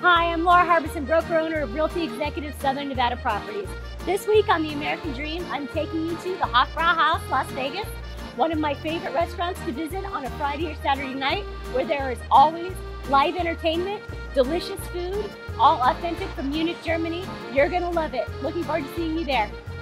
Hi, I'm Laura Harbison, broker owner of Realty Executive Southern Nevada Properties. This week on The American Dream, I'm taking you to the Hofbrauhaus, Las Vegas, one of my favorite restaurants to visit on a Friday or Saturday night, where there is always live entertainment, delicious food, all authentic from Munich, Germany. You're gonna love it. Looking forward to seeing you there.